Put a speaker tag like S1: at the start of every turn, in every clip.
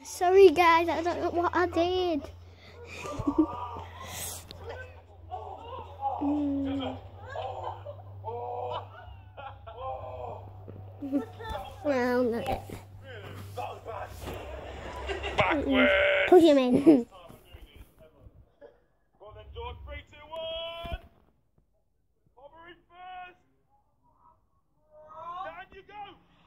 S1: Sorry guys, I don't know what I did. Well, look it.
S2: Backwards.
S1: Push him in.
S2: Go on then, George. 3, 2, 1. Hovering first. Down you go.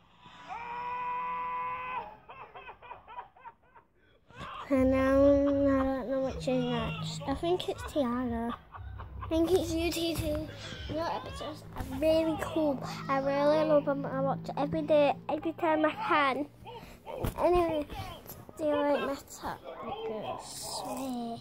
S1: And now I don't know which is next. I think it's Tiana. I think it's UT2. Your episodes are really cool. I really love them. I watch it every day, every time I can. Anyway, do you like my top? Because
S2: It's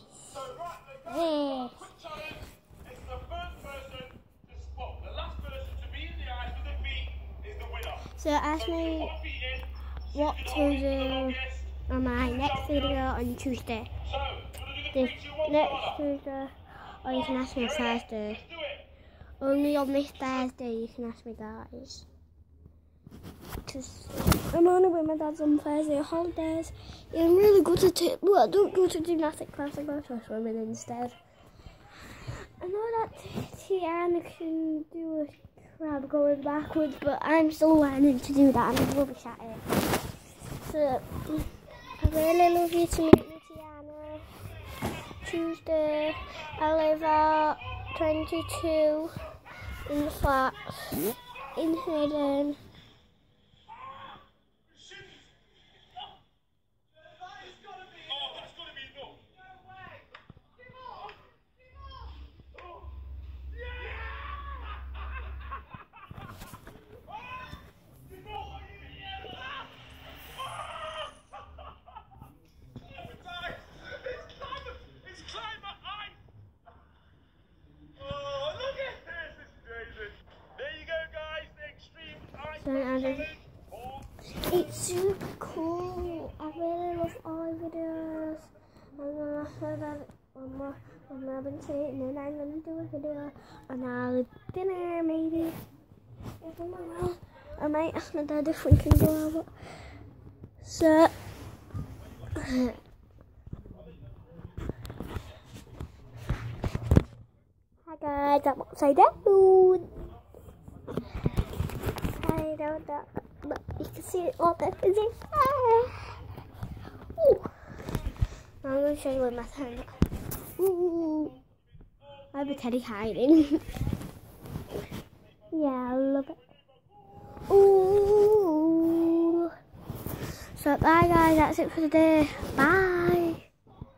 S2: the first person to spot. The last person to be in the eyes with the feet is the winner.
S1: So ask me what to do on my next video on Tuesday. The next Tuesday, or you can ask me on Thursday. Only on this Thursday you can ask me, guys. Because I'm only with my dad's on Thursday holidays. Yeah, I'm really good at it, but I don't go to gymnastic class, I go to swimming instead. I know that Tiana can do a crab going backwards, but I'm still learning to do that and I'm rubbish at it. So, I really love you to meet me, Tiana. Tuesday, I live at 22 in the flats in Hayden. It's super cool. I really love all the videos. And then after that, when I've been sitting, then I'm gonna do a video on our dinner, maybe. If I'm around, I might ask my dad if we can go out. So, hi guys, I'm upside down. I don't know, but you can see it all that busy. I'm going to show you with my tongue. Ooh, I have a teddy hiding. Yeah, I love it. Ooh. So bye guys, that's it for today. Bye.